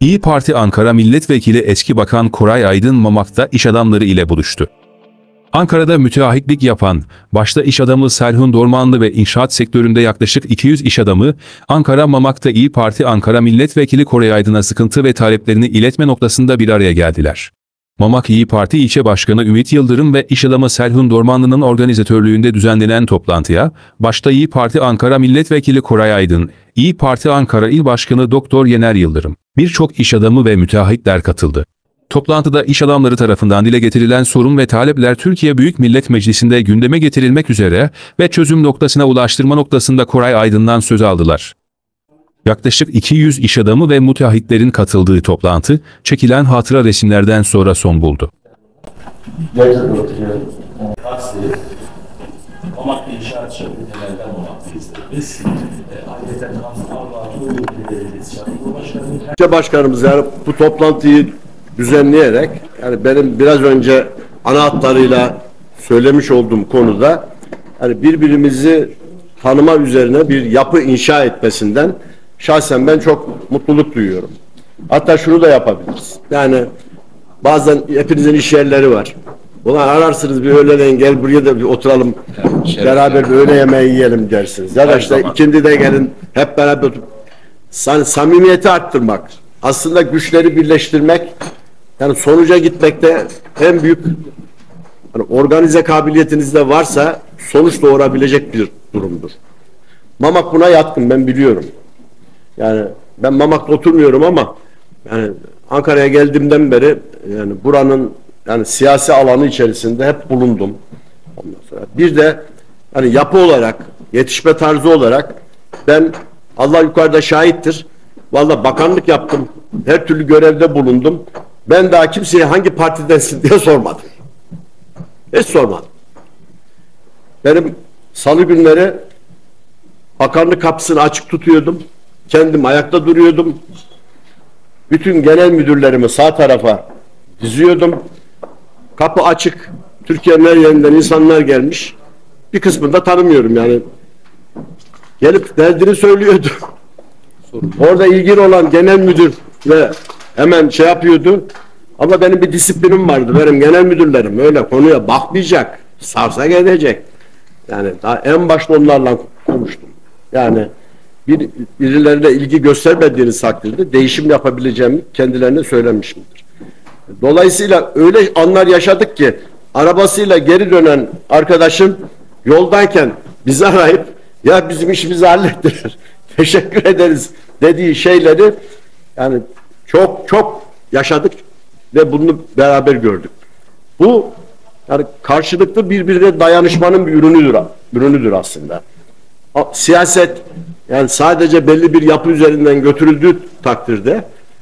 İyi Parti Ankara Milletvekili eski Bakan Koray Aydın Mamak'ta iş adamları ile buluştu. Ankara'da müteahhitlik yapan, başta iş adamı Selhun Dormanlı ve inşaat sektöründe yaklaşık 200 iş adamı, Ankara Mamak'ta İyi Parti Ankara Milletvekili Koray Aydın'a sıkıntı ve taleplerini iletme noktasında bir araya geldiler. Mamak İyi Parti İlçe Başkanı Ümit Yıldırım ve iş adamı Selhun Dormanlı'nın organizatörlüğünde düzenlenen toplantıya, başta İyi Parti Ankara Milletvekili Koray Aydın, İyi Parti Ankara İl Başkanı Doktor Yener Yıldırım, birçok iş adamı ve müteahhitler katıldı. Toplantıda iş adamları tarafından dile getirilen sorun ve talepler Türkiye Büyük Millet Meclisi'nde gündeme getirilmek üzere ve çözüm noktasına ulaştırma noktasında Koray Aydın'dan söz aldılar. Yaklaşık 200 iş adamı ve müteahhitlerin katıldığı toplantı, çekilen hatıra resimlerden sonra son buldu. İlçe başkanımız yani bu toplantıyı düzenleyerek, yani benim biraz önce ana hatlarıyla söylemiş olduğum konuda yani birbirimizi tanıma üzerine bir yapı inşa etmesinden şahsen ben çok mutluluk duyuyorum. Hatta şunu da yapabiliriz. Yani bazen hepinizin iş yerleri var. Ulan ararsınız bir öğleden gel buraya da bir oturalım, beraber bir öğle yemeği yiyelim dersiniz. Ya da işte ikindi de gelin hep beraber samimiyeti arttırmak, aslında güçleri birleştirmek, yani sonuca gitmekte en büyük yani organize kabiliyetiniz de varsa sonuç doğurabilecek bir durumdur. Mamak buna yatkın, ben biliyorum. Yani ben Mamak'ta oturmuyorum ama yani Ankara'ya geldiğimden beri yani buranın yani siyasi alanı içerisinde hep bulundum. Ondan sonra bir de hani yapı olarak, yetişme tarzı olarak ben Allah yukarıda şahittir. Vallahi bakanlık yaptım. Her türlü görevde bulundum. Ben daha kimseye hangi partidensin diye sormadım. Hiç sormadım. Benim salı günleri bakanlık kapısını açık tutuyordum. Kendim ayakta duruyordum. Bütün genel müdürlerimi sağ tarafa diziyordum. Kapı açık. Türkiye'nin her yerinden insanlar gelmiş. Bir kısmını da tanımıyorum yani. Gelip derdini söylüyordu. Orada ilgili olan genel müdür ve hemen şey yapıyordu. Ama benim bir disiplinim vardı. Benim genel müdürlerim öyle konuya bakmayacak. Sarsa gelecek. Yani daha en başta onlarla konuştum. Yani birilerine ilgi göstermediğiniz takdirde değişim yapabileceğimi kendilerine söylemişimdir. Dolayısıyla öyle anlar yaşadık ki arabasıyla geri dönen arkadaşım yoldayken bizi arayıp ya bizim işimizi hallettiler, teşekkür ederiz dediği şeyleri yani çok yaşadık ve bunu beraber gördük. Bu yani karşılıklı birbirine dayanışmanın bir ürünüdür aslında. Siyaset yani sadece belli bir yapı üzerinden götürüldüğü takdirde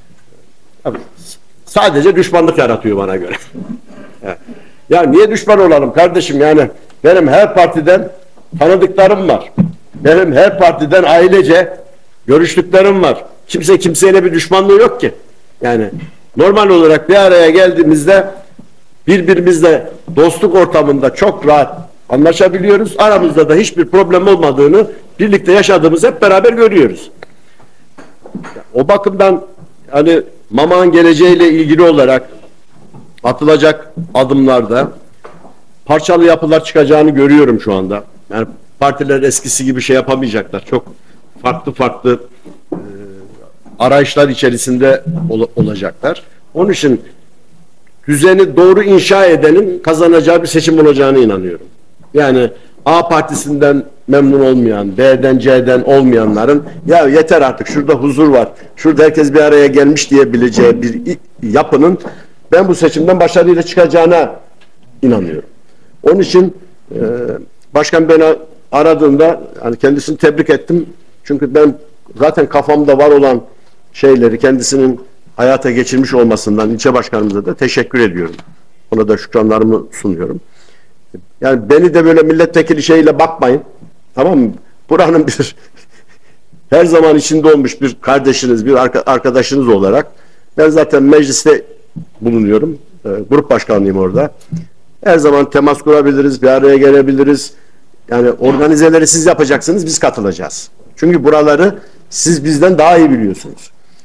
sadece düşmanlık yaratıyor bana göre. Ya niye düşman olalım kardeşim, yani benim her partiden tanıdıklarım var. Benim her partiden ailece görüştüklerim var. Kimse kimseyle bir düşmanlığı yok ki. Yani normal olarak bir araya geldiğimizde birbirimizle dostluk ortamında çok rahat anlaşabiliyoruz. Aramızda da hiçbir problem olmadığını birlikte yaşadığımızı hep beraber görüyoruz. O bakımdan hani Mamak'ın geleceğiyle ilgili olarak atılacak adımlarda parçalı yapılar çıkacağını görüyorum şu anda. Yani partiler eskisi gibi şey yapamayacaklar. Çok farklı arayışlar içerisinde olacaklar. Onun için düzeni doğru inşa edenin kazanacağı bir seçim olacağına inanıyorum. Yani A partisinden memnun olmayan, B'den C'den olmayanların ya yeter artık şurada huzur var, şurada herkes bir araya gelmiş diyebileceği bir yapının ben bu seçimden başarıyla çıkacağına inanıyorum. Onun için başkan beni aradığında hani kendisini tebrik ettim. Çünkü ben zaten kafamda var olan şeyleri kendisinin hayata geçirmiş olmasından ilçe başkanımıza da teşekkür ediyorum. Ona da şükranlarımı sunuyorum. Yani beni de böyle milletvekili şeyle bakmayın. Tamam mı? Buranın bir her zaman içinde olmuş bir kardeşiniz, bir arkadaşınız olarak ben zaten mecliste bulunuyorum. Grup başkanlığıyım orada. Her zaman temas kurabiliriz, bir araya gelebiliriz. Yani organizeleri siz yapacaksınız, biz katılacağız. Çünkü buraları siz bizden daha iyi biliyorsunuz.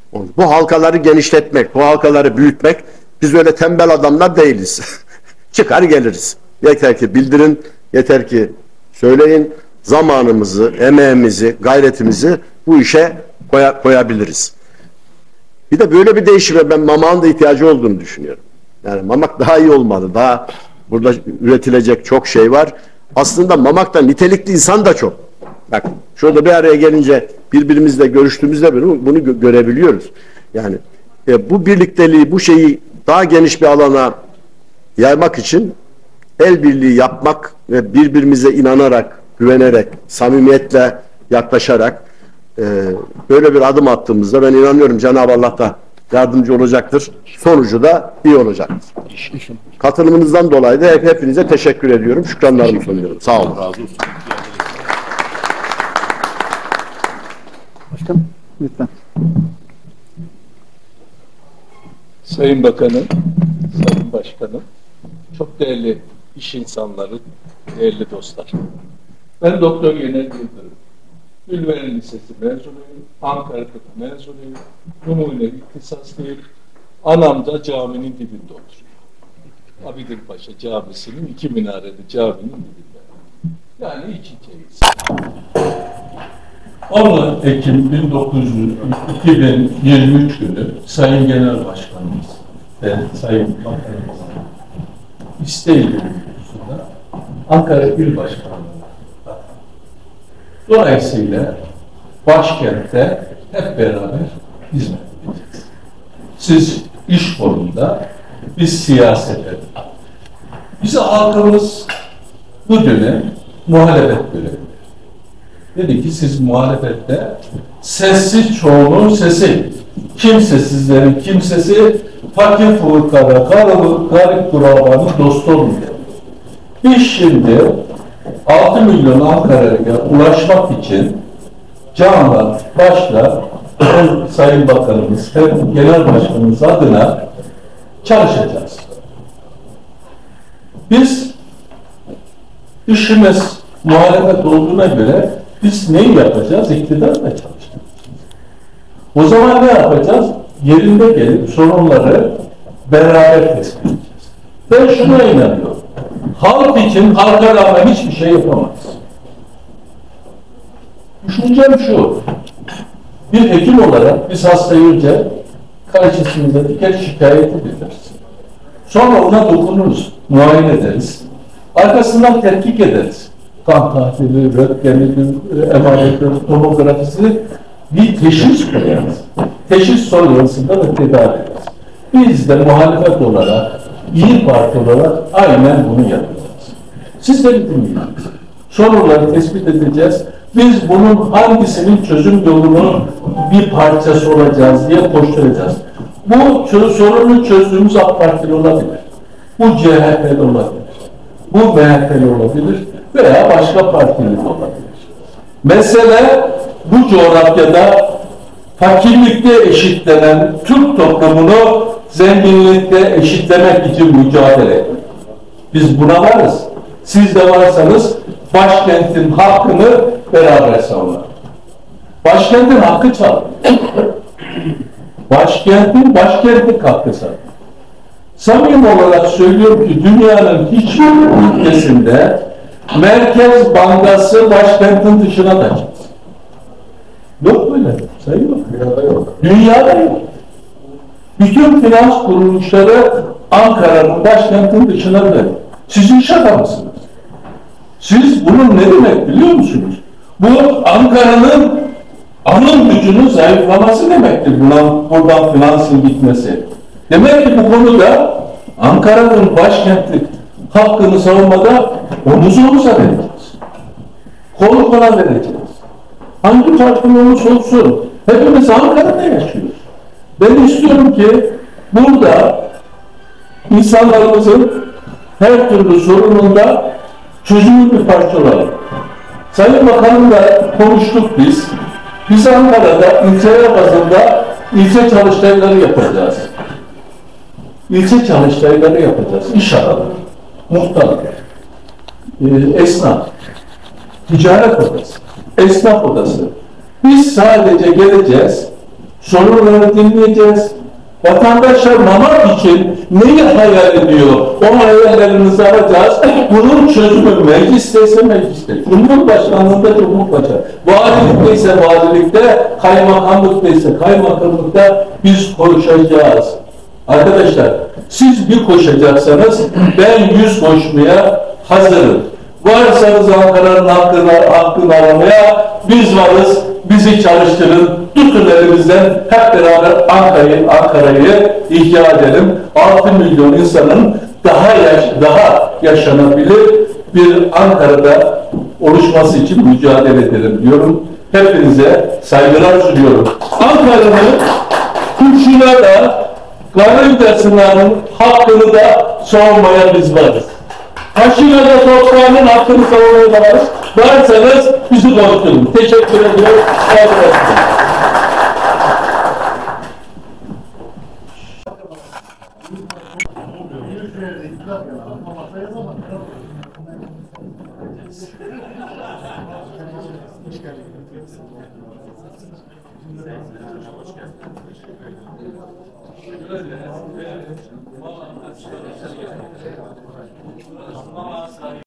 Bu halkaları genişletmek, bu halkaları büyütmek, biz öyle tembel adamlar değiliz. Çıkar geliriz. Yeter ki bildirin, yeter ki söyleyin, zamanımızı, emeğimizi, gayretimizi bu işe koyabiliriz. Bir de böyle bir değişime ben Mamak'ın da ihtiyacı olduğunu düşünüyorum. Yani Mamak daha iyi olmalı. Daha burada üretilecek çok şey var. Aslında Mamak'ta nitelikli insan da çok. Bak şurada bir araya gelince birbirimizle görüştüğümüzde bunu görebiliyoruz. Yani bu birlikteliği, bu şeyi daha geniş bir alana yaymak için el birliği yapmak ve birbirimize inanarak, güvenerek, samimiyetle yaklaşarak böyle bir adım attığımızda ben inanıyorum Cenab-ı Allah da yardımcı olacaktır. Sonucu da iyi olacaktır. Katılımınızdan dolayı da hepinize teşekkür ediyorum. Şükranlarımı sunuyorum. Sağ olun. Razı olsun. Başkanım, lütfen. Sayın Bakanım, Sayın Başkanım, çok değerli iş insanları, değerli dostlar. Ben Doktor Yener Yıldırım. Ülven Lisesi mezunuyum, Ankara Tıp mezunuyum, numune ihtisaslıyım. Anam da caminin dibinde oturuyor. Abidirpaşa Camisi'nin 2 minareli caminin dibinde. Yani iç içeyiz. 10 Ekim 2023 günü Sayın Genel Başkanımız ve Sayın Bakanımızın isteği doğrultusunda Ankara İl Başkanlığı'na dolayısıyla başkentte hep beraber hizmet edeceğiz. Siz iş konumunda, biz siyasete. Bize halkımız bu dönem muhalefet görevi. Dedi ki siz muhalefette sessiz çoğunun sesi, kimsesizlerin kimsesi, fakir fukara, garip kurabanın dostu olmuyor. Biz şimdi 6 milyon Ankara'ya ulaşmak için canla başla hem Sayın Bakanımız hem Genel Başkanımız adına çalışacağız. Biz işimiz muhalefet olduğuna göre biz neyi yapacağız? İktidarla çalışacağız. O zaman ne yapacağız? Yerinde gelip sorunları beraber tespit edeceğiz. Ben şuna inanıyorum. Halk için halka rağmen hiçbir şey yapamayız. Düşüncem şu. Bir hekim olarak biz hastayı önce karşısında bir kez şikayet ederiz. Sonra ona dokunuruz, muayene ederiz. Arkasından tetkik ederiz. Kan tahlili, röntgenidir, MR'dir, tomografisi bir teşhis koyarız. Teşhis sonrasında da tedavi ederiz. Biz de muhalefet olarak, İYİ Parti olarak aynen bunu yapacağız. Siz de dinleyeceksiniz. Sorunları tespit edeceğiz. Biz bunun hangisinin çözüm yolunun bir parçası olacağız diye koşturacağız. Bu sorunu çözdüğümüz AK Partili olabilir. Bu CHP'li olabilir. Bu MHP'li olabilir veya başka partili olabilir. Mesele bu coğrafyada fakirlikte eşitlenen Türk toplumunu zenginlikte eşitlemek için mücadele ediyor. Biz buna varız. Siz de varsanız başkentin hakkını beraber savunalım. Başkentin hakkı çalıyor. Başkentlik hakkı çalıyor. Samimi olarak söylüyorum ki dünyanın hiçbir ülkesinde Merkez Bankası başkentin dışına da çıksın. Yok böyle. Sayın yok. Dünyada yok. Dünyada yok. Bütün finans kuruluşları Ankara'nın başkentin dışına veriyor. Siz iş adamısınız. Siz bunun ne demek biliyor musunuz? Bu Ankara'nın alım gücünün zayıflaması demektir. Buradan finansın gitmesi. Demek ki bu konuda Ankara'nın başkentlik hakkını savunmada omuz omuza vereceğiz. Kol kola vereceğiz. Hangi partinin olursa olsun hepimiz Ankara'da yaşıyoruz. Ben istiyorum ki burada insanlarımızın her türlü sorununda çözümün bir parça olalım. Sayın Bakanımla konuştuk biz. Biz Ankara'da ilçeler bazında ilçe çalıştayları yapacağız. İlçe çalıştayları yapacağız. İş adamı, muhtarlık, esnaf, ticaret odası, esnaf odası. Biz sadece geleceğiz, Sorunları dinleyeceğiz. Vatandaşlar Mamak için neyi hayal ediyor? O hayallerimizi alacağız. Bunun çözümü meclisteyse mecliste, Cumhurbaşkanlığında Cumhurbaşkanı, valilikte ise valilikte, kaymakamlıkta ise kaymakamlıkta biz konuşacağız. Arkadaşlar, siz bir koşacaksanız ben 100 koşmaya hazırım. Varsanız Ankara'nın hakkını aramaya biz varız. Bizi çalıştırın. Tutun elimizden hep beraber Ankara'yı ihya edelim. 6 milyon insanın daha yaşanabilir bir Ankara'da oluşması için mücadele edelim diyorum. Hepinize saygılar sunuyorum. Ankara'nın kuşuna da Karayüzü'nün hakkını da savunmaya biz varız. Taşıyla da toprağının hakkını savunmaya da varız. Varsanız bizi konuşturun. Teşekkür ediyorum.